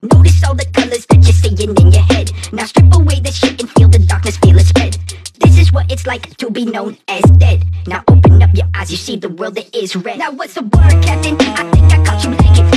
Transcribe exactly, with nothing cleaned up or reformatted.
Notice all the colors that you're seeing in your head. Now strip away the shit and feel the darkness, feel it spread. This is what it's like to be known as dead. Now open up your eyes, you see the world that is red. Now what's the word, Captain? I think I caught you licking.